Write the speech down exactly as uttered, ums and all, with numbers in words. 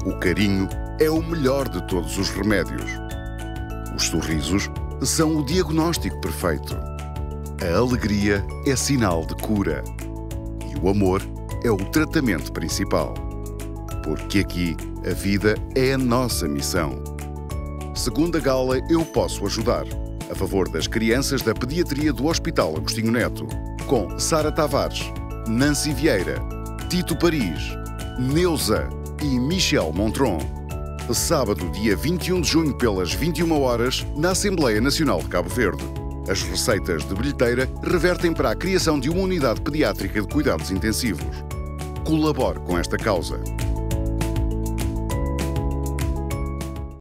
O carinho é o melhor de todos os remédios. Os sorrisos são o diagnóstico perfeito. A alegria é sinal de cura. E o amor é o tratamento principal. Porque aqui a vida é a nossa missão. Segunda gala Eu Posso Ajudar, a favor das crianças da pediatria do Hospital Agostinho Neto, com Sara Tavares, Nancy Vieira, Tito Paris, Neuza e Michel Montron. Sábado, dia vinte e um de junho, pelas vinte e uma horas, na Assembleia Nacional de Cabo Verde. As receitas de bilheteira revertem para a criação de uma unidade pediátrica de cuidados intensivos. Colabore com esta causa.